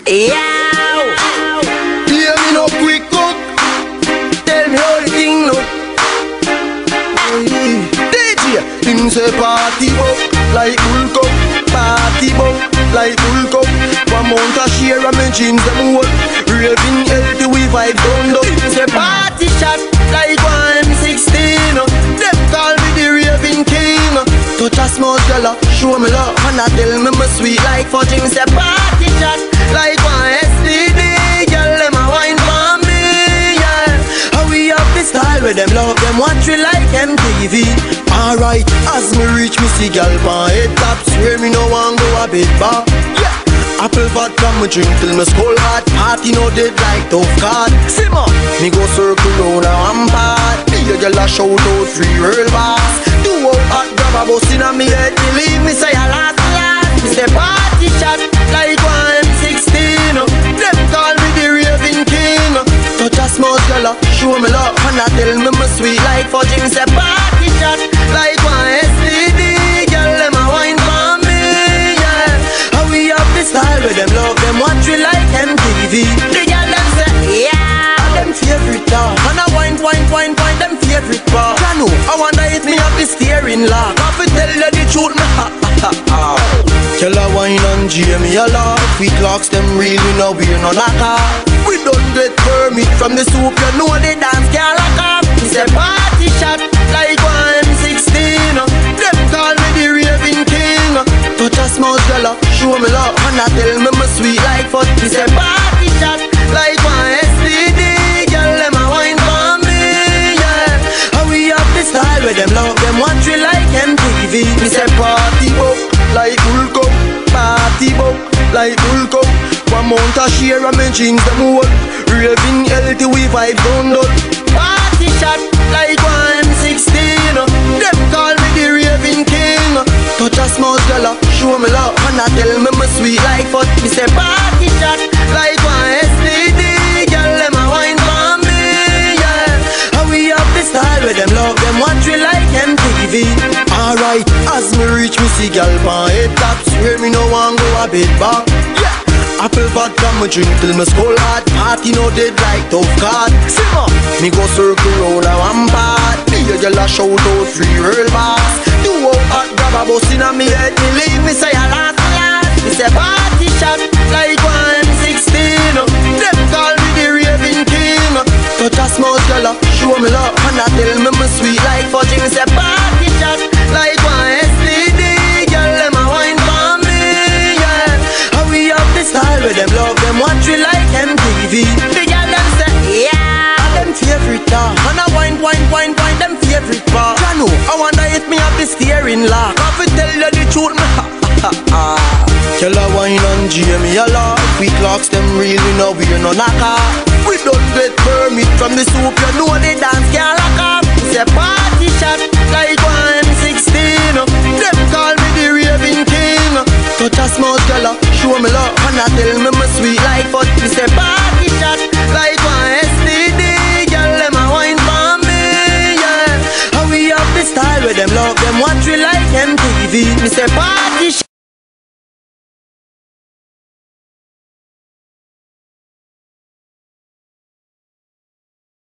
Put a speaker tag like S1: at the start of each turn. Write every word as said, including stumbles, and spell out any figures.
S1: Yeah.
S2: Hear me no quick cook. Tell me how the thing look. D J, him say party up like Hulk up. Party up like Hulk up. One month a share of me jeans them whole. Raving healthy we vibe down low. Him say party shot like one M sixteen. Them call me the raving king. Touch a small girl, show me love, and I tell me my sweet like fudge. Him say party shot like one S T D. Girl, them a wine for me, yeah. How we have the style where them love them watch we like M T V. Alright, as me reach me see girl pan head top. Swear me no want go a bit bar, yeah. Apple vodka me drink till me skull hot. Party no dead like tough card. Simmer, me go circle round a rampart. Me a girl a shout out free real boss. Do out hot grab a bus inna me head. Believe me say a last last. Me say party shot like one M sixteen. Them call me the raving king. Touch a small girl, show me love, and I tell me my sweet like fudge. Me say party shot like one S T D. Girl them a wine for me, yeah. How we have the style where them love them watch we like M T V. The girl them say yeah, them favorite dog. And I wine, wine, wine, wine, them favorite part. I know, I wonder if me have the steering lock. I fi tell you the truth, me ha ha ha ha. Tell her wine and Jamie a lot. We clocks them real, we know we're no knocker. We don't get permit from the soup, you know the dance can't lock up. He say party shot like one M sixteen. Them call me the raving king. Touch a small girl, show me love, and I tell me my sweet like fudge. He say party shot like one S T D. Girl, them a wine for me, yeah. How we have the style where them love them watch we like M T V. Me say party up like Hulk up. Party up like Hulk up. One month a share of me jeans them whole. Raving healthy we vibe down low. Party shot like one M sixteen. Them call me the raving king. Touch a small girl, show me love, and I tell me my sweet like fudge. Me say party shot like one S T D. Girl them a wine for me, yeah. How we have the style where them love them watch we like M T V. Alright, as me reach me see girl pan head top. Swear me no want go a bit back, yeah. Apple vodka me drink till me skull hot. Party no dead like tough card. Simmer, me go circle round a rampart. Me a girl a shout out free real boss. Do out hot grab a bus inna me head. Believe me say a last last. Me say party shot like one M sixteen. Them call me the raving king. Touch a small girl, show me love, and I tell me my sweet like fudge. Me say party shot like one S T D. Girl them a wine for me, yeah. How we have the style where them love them watch we like M T V. The girl them say yeah, them favorite dog. And I wine, wine, wine, wine, them favorite part. I know, I wonder if me have the steering lock. I fi tell you the truth, me ha ha ha. Tell her wine and Jamie a lot. We clocks them real, we know we're no knocker. We don't get permit from the soup, you know the dance can't lock up. Say party shot like one M sixteen. Them call me the raving king. Touch a small girl, show me love, and I tell me my sweet like fudge. Me say party shot like one S T D. Girl, them a wine for me, yeah. How we have the style where them love them watch we like M T V. Me say party